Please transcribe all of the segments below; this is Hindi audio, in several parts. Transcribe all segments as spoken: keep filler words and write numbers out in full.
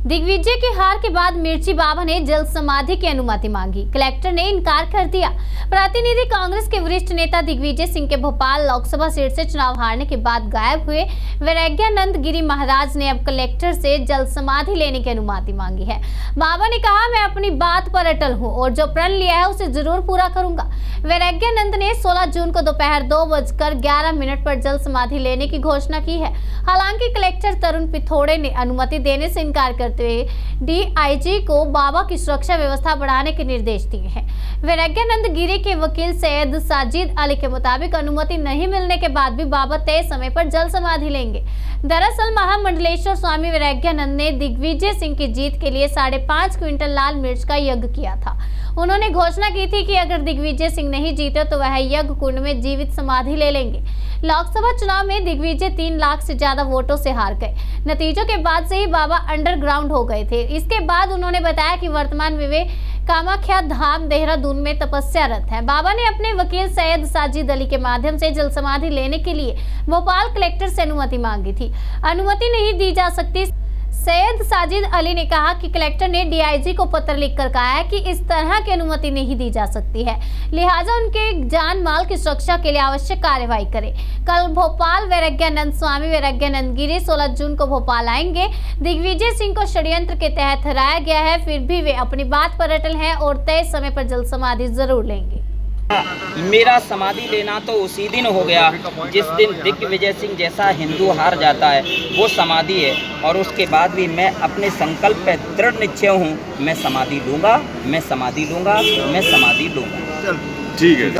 दिग्विजय की हार के बाद मिर्ची बाबा ने जल समाधि की अनुमति मांगी। कलेक्टर ने इनकार कर दिया। प्रतिनिधि कांग्रेस के वरिष्ठ नेता दिग्विजय सिंह के भोपाल लोकसभा सीट से चुनाव हारने के बाद गायब हुए वैराग्यानंद गिरी महाराज ने अब कलेक्टर से जल समाधि लेने की अनुमति मांगी है। बाबा ने कहा, मैं अपनी बात पर अटल हूं और जो प्रण लिया है उसे जरूर पूरा करूंगा। वैराग्यानंद ने सोलह जून को दोपहर दो बजकर ग्यारह मिनट पर जल समाधि लेने की घोषणा की है। हालांकि कलेक्टर तरुण पिथोड़े ने अनुमति देने से इनकार करते हुए डीआईजी को बाबा की सुरक्षा व्यवस्था बढ़ाने के निर्देश दिए हैं। वैराग्यानंद गिरी के वकील सैयद साजिद अली के मुताबिक अनुमति नहीं मिलने के बाद भी बाबा तय समय पर जल समाधि लेंगे। दरअसल महामंडलेश्वर स्वामी वैराग्यानंद ने दिग्विजय सिंह की जीत के लिए साढ़े पांच क्विंटल लाल मिर्च का यज्ञ किया था। उन्होंने घोषणा की थी कि अगर दिग्विजय सिंह नहीं जीते तो वह यज्ञ कुंड में जीवित समाधि ले लेंगे। लोकसभा चुनाव में दिग्विजय तीन लाख से ज्यादा वोटों से हार गए। नतीजों के बाद से ही बाबा अंडरग्राउंड हो गए थे। इसके बाद उन्होंने बताया कि वर्तमान में वे कामाख्या धाम देहरादून में तपस्यारत है। बाबा ने अपने वकील सैयद साजिद अली के माध्यम से जल समाधि लेने के लिए भोपाल कलेक्टर से अनुमति मांगी थी। अनुमति नहीं दी जा सकती। सैयद साजिद अली ने कहा कि कलेक्टर ने डीआईजी को पत्र लिखकर कहा है कि इस तरह की अनुमति नहीं दी जा सकती है, लिहाजा उनके जान माल की सुरक्षा के लिए आवश्यक कार्यवाही करें। कल भोपाल वैराग्यानंद स्वामी वैराग्यानंद गिरी सोलह जून को भोपाल आएंगे। दिग्विजय सिंह को षड्यंत्र के तहत हराया गया है, फिर भी वे अपनी बात पर अटल हैं और तय समय पर जल समाधि जरूर लेंगे। मेरा समाधि लेना तो उसी दिन हो गया जिस दिन दिग्विजय सिंह जैसा हिंदू हार जाता है, वो समाधि है। और उसके बाद भी मैं अपने संकल्प पे दृढ़ निश्चय हूँ, मैं समाधि लूँगा, मैं समाधि लूँगा, मैं समाधि लूँगा। ठीक है।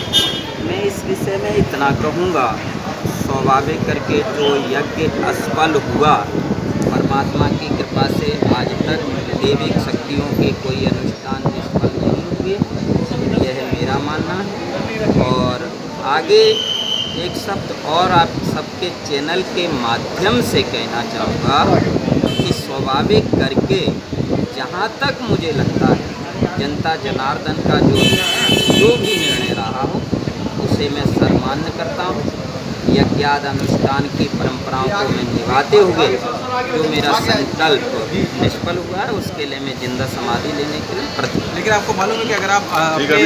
मैं इस विषय में इतना कहूँगा, स्वाभाविक करके जो यज्ञ असफल हुआ, परमात्मा की कृपा से आज तक दैविक शक्तियों के कोई अनुष्ठान निष्फल नहीं हुए, यह मेरा मानना है। और आगे एक शब्द और आप सबके चैनल के माध्यम से कहना चाहूँगा कि स्वाभाविक करके जहाँ तक मुझे लगता है जनता जनार्दन का जो जो भी निर्णय रहा हो उसे मैं सम्मान्य करता हूँ। यज्ञाद अनुष्ठान की परंपराओं को मैं निभाते हुए जो मेरा संकल्प निष्फल हुआ है उसके लिए मैं जिंदा समाधि लेने के लिए प्रति। लेकिन आपको मालूम है कि अगर आप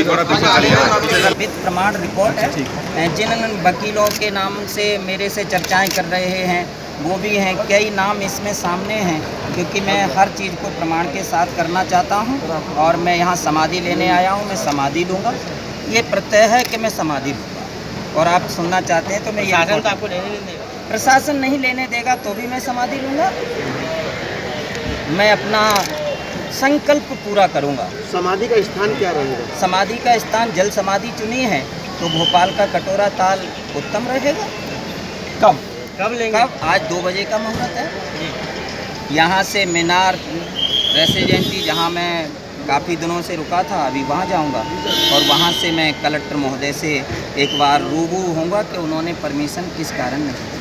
प्रमाण रिपोर्ट है, जिन वकीलों के नाम से मेरे से चर्चाएं कर रहे हैं वो भी हैं, कई नाम इसमें सामने हैं, क्योंकि मैं हर चीज़ को प्रमाण के साथ करना चाहता हूं और मैं यहाँ समाधि लेने आया हूं। मैं समाधि लूँगा, ये प्रत्यय है कि मैं समाधि लूँगा। और आप सुनना चाहते हैं तो मैं ये तो आपको लेने नहीं देगा। प्रशासन नहीं लेने देगा तो भी मैं समाधि लूँगा। मैं अपना संकल्प पूरा करूँगा। समाधि का स्थान क्या रहेगा? समाधि का स्थान जल समाधि चुनी है तो भोपाल का कटोरा ताल उत्तम रहेगा। कब कब लेंगे? कब? आज दो बजे का मुहूर्त है। यहाँ से मीनार रेसिडेंसी जहाँ मैं काफ़ी दिनों से रुका था, अभी वहाँ जाऊँगा और वहाँ से मैं कलेक्टर महोदय से एक बार रूबरू होऊंगा कि उन्होंने परमिशन किस कारण नहीं दी।